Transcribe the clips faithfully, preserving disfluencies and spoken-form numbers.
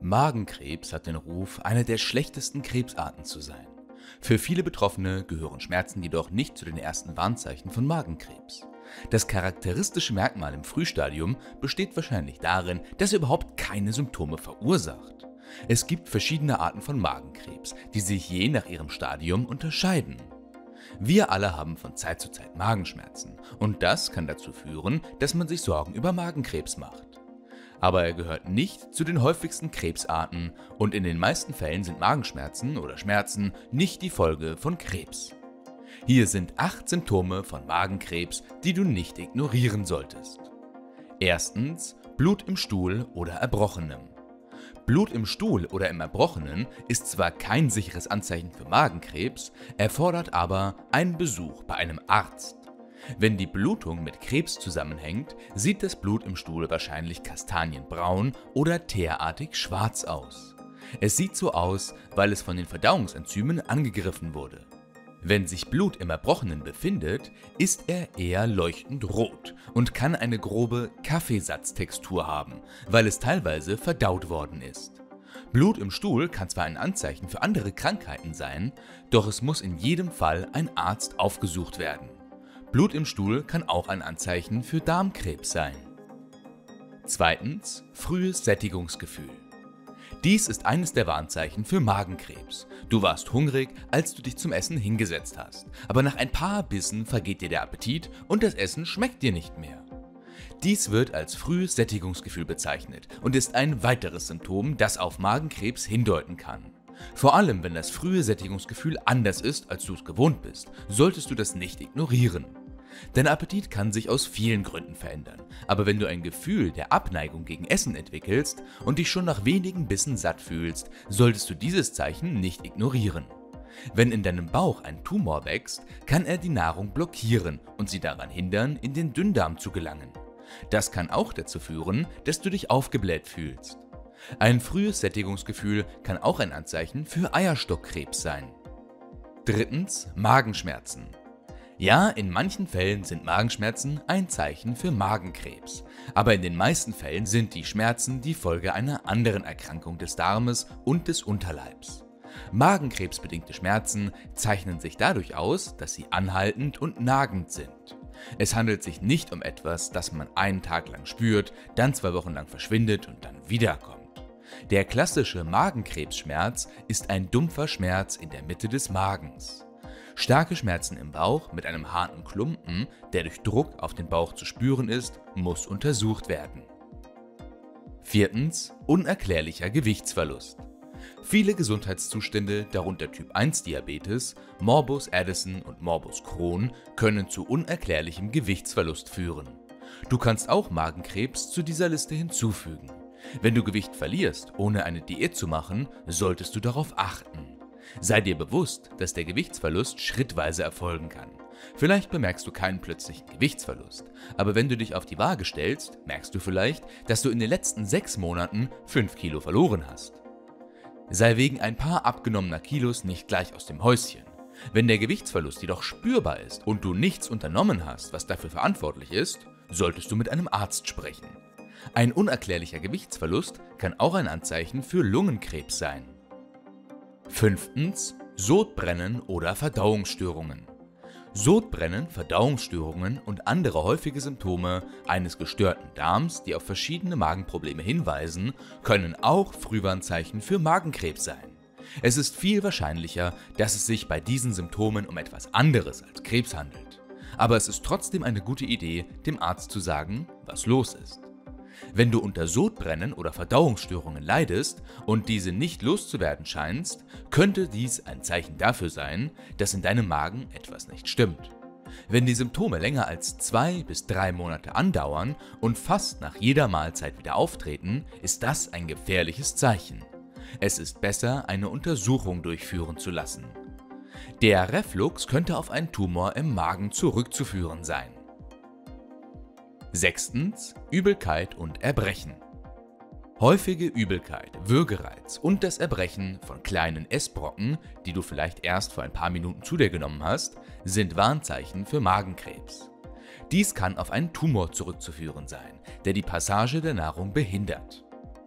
Magenkrebs hat den Ruf, eine der schlechtesten Krebsarten zu sein. Für viele Betroffene gehören Schmerzen jedoch nicht zu den ersten Warnzeichen von Magenkrebs. Das charakteristische Merkmal im Frühstadium besteht wahrscheinlich darin, dass er überhaupt keine Symptome verursacht. Es gibt verschiedene Arten von Magenkrebs, die sich je nach ihrem Stadium unterscheiden. Wir alle haben von Zeit zu Zeit Magenschmerzen und das kann dazu führen, dass man sich Sorgen über Magenkrebs macht. Aber er gehört nicht zu den häufigsten Krebsarten und in den meisten Fällen sind Magenschmerzen oder Schmerzen nicht die Folge von Krebs. Hier sind acht Symptome von Magenkrebs, die du nicht ignorieren solltest. Erstens, Blut im Stuhl oder Erbrochenem. Blut im Stuhl oder im Erbrochenen ist zwar kein sicheres Anzeichen für Magenkrebs, erfordert aber einen Besuch bei einem Arzt. Wenn die Blutung mit Krebs zusammenhängt, sieht das Blut im Stuhl wahrscheinlich kastanienbraun oder teerartig schwarz aus. Es sieht so aus, weil es von den Verdauungsenzymen angegriffen wurde. Wenn sich Blut im Erbrochenen befindet, ist er eher leuchtend rot und kann eine grobe Kaffeesatztextur haben, weil es teilweise verdaut worden ist. Blut im Stuhl kann zwar ein Anzeichen für andere Krankheiten sein, doch es muss in jedem Fall ein Arzt aufgesucht werden. Blut im Stuhl kann auch ein Anzeichen für Darmkrebs sein. Zweitens, frühes Sättigungsgefühl. Dies ist eines der Warnzeichen für Magenkrebs. Du warst hungrig, als du dich zum Essen hingesetzt hast, aber nach ein paar Bissen vergeht dir der Appetit und das Essen schmeckt dir nicht mehr. Dies wird als frühes Sättigungsgefühl bezeichnet und ist ein weiteres Symptom, das auf Magenkrebs hindeuten kann. Vor allem, wenn das frühe Sättigungsgefühl anders ist, als du es gewohnt bist, solltest du das nicht ignorieren. Dein Appetit kann sich aus vielen Gründen verändern, aber wenn du ein Gefühl der Abneigung gegen Essen entwickelst und dich schon nach wenigen Bissen satt fühlst, solltest du dieses Zeichen nicht ignorieren. Wenn in deinem Bauch ein Tumor wächst, kann er die Nahrung blockieren und sie daran hindern, in den Dünndarm zu gelangen. Das kann auch dazu führen, dass du dich aufgebläht fühlst. Ein frühes Sättigungsgefühl kann auch ein Anzeichen für Eierstockkrebs sein. Drittens, Magenschmerzen. Ja, in manchen Fällen sind Magenschmerzen ein Zeichen für Magenkrebs, aber in den meisten Fällen sind die Schmerzen die Folge einer anderen Erkrankung des Darmes und des Unterleibs. Magenkrebsbedingte Schmerzen zeichnen sich dadurch aus, dass sie anhaltend und nagend sind. Es handelt sich nicht um etwas, das man einen Tag lang spürt, dann zwei Wochen lang verschwindet und dann wiederkommt. Der klassische Magenkrebsschmerz ist ein dumpfer Schmerz in der Mitte des Magens. Starke Schmerzen im Bauch mit einem harten Klumpen, der durch Druck auf den Bauch zu spüren ist, muss untersucht werden. Viertens, unerklärlicher Gewichtsverlust. Viele Gesundheitszustände, darunter Typ eins Diabetes, Morbus Addison und Morbus Crohn, können zu unerklärlichem Gewichtsverlust führen. Du kannst auch Magenkrebs zu dieser Liste hinzufügen. Wenn du Gewicht verlierst, ohne eine Diät zu machen, solltest du darauf achten. Sei dir bewusst, dass der Gewichtsverlust schrittweise erfolgen kann. Vielleicht bemerkst du keinen plötzlichen Gewichtsverlust, aber wenn du dich auf die Waage stellst, merkst du vielleicht, dass du in den letzten sechs Monaten fünf Kilo verloren hast. Sei wegen ein paar abgenommener Kilos nicht gleich aus dem Häuschen. Wenn der Gewichtsverlust jedoch spürbar ist und du nichts unternommen hast, was dafür verantwortlich ist, solltest du mit einem Arzt sprechen. Ein unerklärlicher Gewichtsverlust kann auch ein Anzeichen für Lungenkrebs sein. Fünftens, Sodbrennen oder Verdauungsstörungen. Sodbrennen, Verdauungsstörungen und andere häufige Symptome eines gestörten Darms, die auf verschiedene Magenprobleme hinweisen, können auch Frühwarnzeichen für Magenkrebs sein. Es ist viel wahrscheinlicher, dass es sich bei diesen Symptomen um etwas anderes als Krebs handelt. Aber es ist trotzdem eine gute Idee, dem Arzt zu sagen, was los ist. Wenn du unter Sodbrennen oder Verdauungsstörungen leidest und diese nicht loszuwerden scheinst, könnte dies ein Zeichen dafür sein, dass in deinem Magen etwas nicht stimmt. Wenn die Symptome länger als zwei bis drei Monate andauern und fast nach jeder Mahlzeit wieder auftreten, ist das ein gefährliches Zeichen. Es ist besser, eine Untersuchung durchführen zu lassen. Der Reflux könnte auf einen Tumor im Magen zurückzuführen sein. Sechstens, Übelkeit und Erbrechen. Häufige Übelkeit, Würgereiz und das Erbrechen von kleinen Essbrocken, die du vielleicht erst vor ein paar Minuten zu dir genommen hast, sind Warnzeichen für Magenkrebs. Dies kann auf einen Tumor zurückzuführen sein, der die Passage der Nahrung behindert.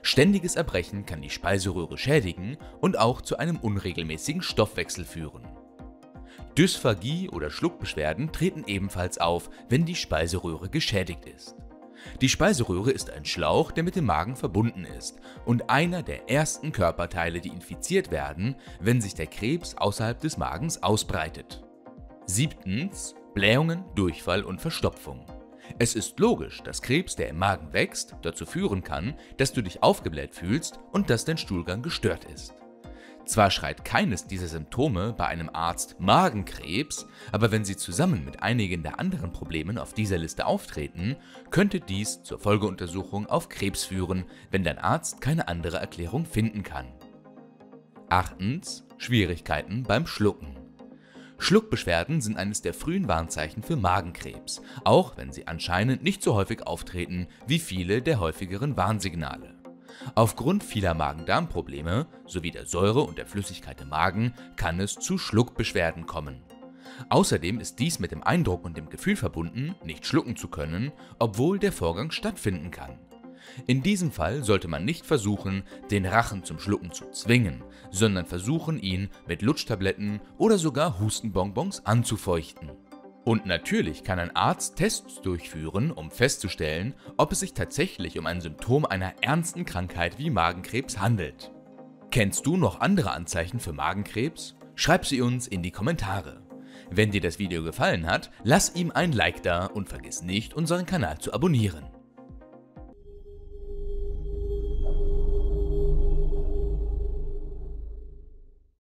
Ständiges Erbrechen kann die Speiseröhre schädigen und auch zu einem unregelmäßigen Stoffwechsel führen. Dysphagie oder Schluckbeschwerden treten ebenfalls auf, wenn die Speiseröhre geschädigt ist. Die Speiseröhre ist ein Schlauch, der mit dem Magen verbunden ist und einer der ersten Körperteile, die infiziert werden, wenn sich der Krebs außerhalb des Magens ausbreitet. Siebtens. Blähungen, Durchfall und Verstopfung. Es ist logisch, dass Krebs, der im Magen wächst, dazu führen kann, dass du dich aufgebläht fühlst und dass dein Stuhlgang gestört ist. Zwar schreit keines dieser Symptome bei einem Arzt Magenkrebs, aber wenn sie zusammen mit einigen der anderen Problemen auf dieser Liste auftreten, könnte dies zur Folgeuntersuchung auf Krebs führen, wenn dein Arzt keine andere Erklärung finden kann. Achtens. Schwierigkeiten beim Schlucken. Schluckbeschwerden sind eines der frühen Warnzeichen für Magenkrebs, auch wenn sie anscheinend nicht so häufig auftreten wie viele der häufigeren Warnsignale. Aufgrund vieler Magen-Darm-Probleme sowie der Säure und der Flüssigkeit im Magen kann es zu Schluckbeschwerden kommen. Außerdem ist dies mit dem Eindruck und dem Gefühl verbunden, nicht schlucken zu können, obwohl der Vorgang stattfinden kann. In diesem Fall sollte man nicht versuchen, den Rachen zum Schlucken zu zwingen, sondern versuchen, ihn mit Lutschtabletten oder sogar Hustenbonbons anzufeuchten. Und natürlich kann ein Arzt Tests durchführen, um festzustellen, ob es sich tatsächlich um ein Symptom einer ernsten Krankheit wie Magenkrebs handelt. Kennst du noch andere Anzeichen für Magenkrebs? Schreib sie uns in die Kommentare. Wenn dir das Video gefallen hat, lass ihm ein Like da und vergiss nicht, unseren Kanal zu abonnieren.